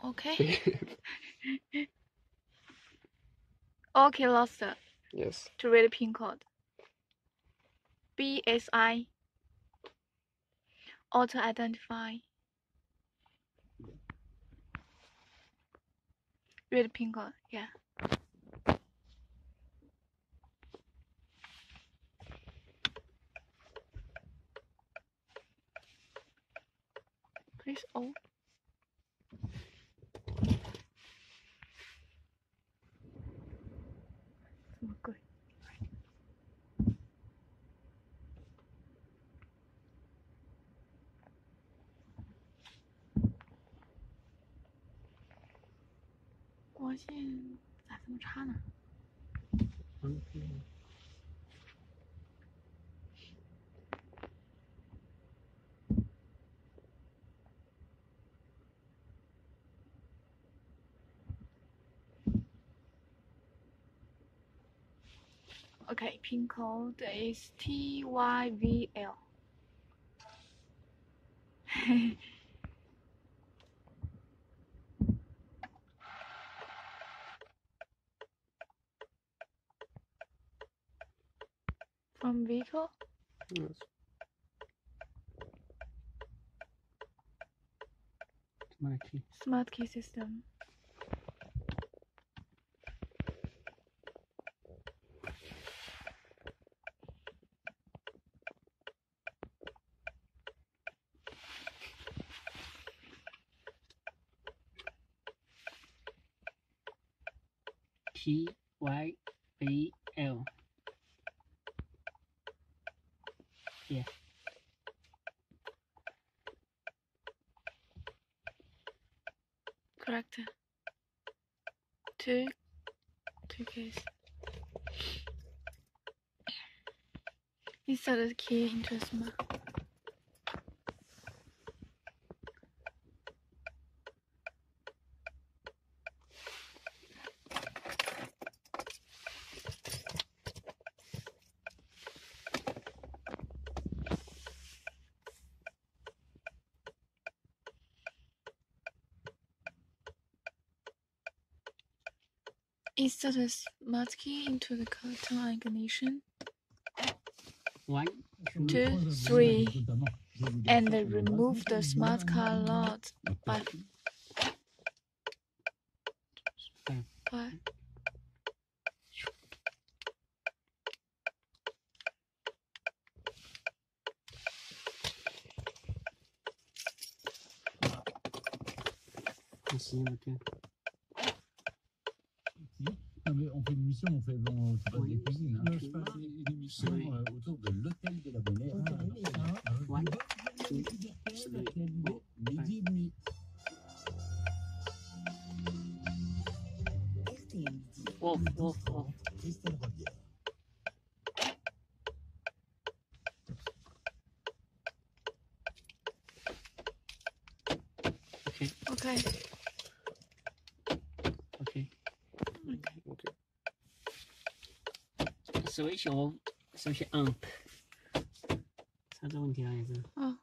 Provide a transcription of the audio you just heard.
Okay. Okay, lost. Yes. To read the pin code. BSI. Auto identify. Read the pin code. Yeah. Please O. 这么贵。光线咋这么差呢？ Okay, pin code is TYVL. From vehicle? Yes. Smart key system. TYVL. Yeah. Correct. Two keys. Insert the key into the smart. Insert the smart key into the curtain ignition. 1, 2, 3, and remove the smart car load by 5. Non mais on fait une mission, on fait bon, c'est pas des cuisines. Hein. Je passe une émission autour de l'hôtel de la Bonne-Air. Midi et demi. Off. Christelle Rodière. Okay. Switch off, switch on。它这问题哪里是？ 哦。